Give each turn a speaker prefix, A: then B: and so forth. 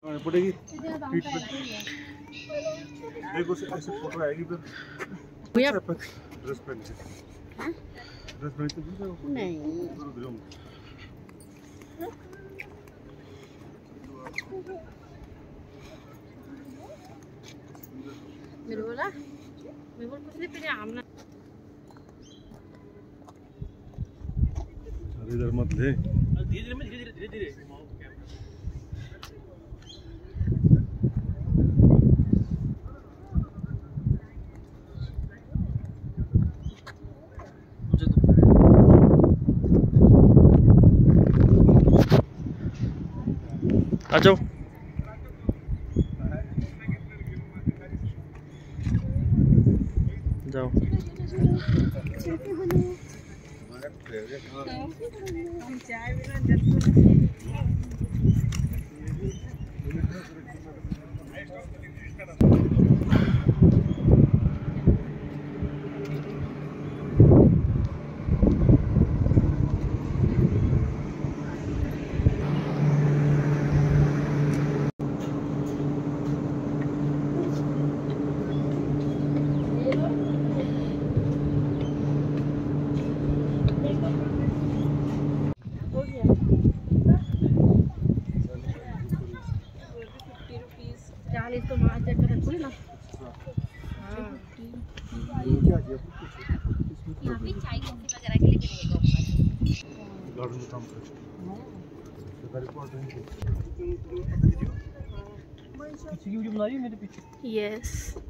A: पड़ेगी पीठ पे। देखो ऐसे फोटो आएगी फिर ड्रेस पहन के। ड्रेस पहन के नहीं
B: मेरे बोल कुछ नहीं पहले आमना।
A: इधर मत ले,
C: धीरे धीरे
D: आ जाओ। जाओ
B: हम चाय बिना तो मार चेक कर थोड़ी ना। हां यहाँ पे चाय कॉफी वगैरह के लिए मिलेगा ऊपर
A: गार्डन में काम कर।
C: वीडियो बना रही है मेरे पीछे।
B: यस